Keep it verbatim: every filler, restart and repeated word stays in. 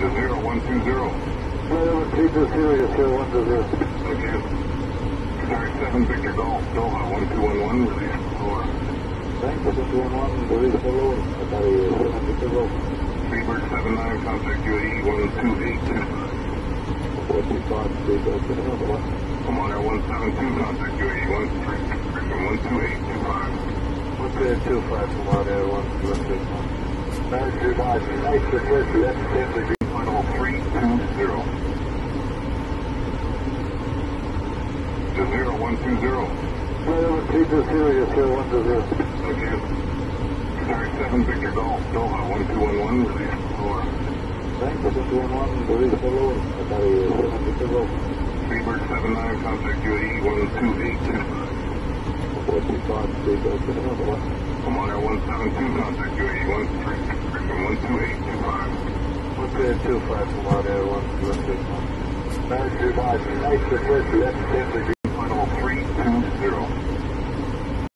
zero one two zero. zero one two zero, yes, zero one two zero. Okay. Sorry, seven Victor Golf, Doha, one two one one, release four. Thanks, one two one one, release four. Atari seven Victor Golf. Freebird seven nine, contact U A E one two eight two. four two five, Freebird seven nine. Commander one seven two, contact U A E one three, one two eight two five. one two eight two five, Commander one two eight one. nine two five, nice request, left ten degree. Final three two zero. To zero one two zero. zero one two zero, yes, zero one two zero. Okay. Sorry, seven Victor Golf, Doha, one two one one, release four. Thanks, one two one one, release four. Atari seven Victor Golf. Freebird seven nine, contact U A E one two eight two. four two five, Freebird seven nine. Commander one seven two, contact U A E one three, one two eight two five. one two eight two five, Commander one two eight one. nine two five, nice request, left ten degree.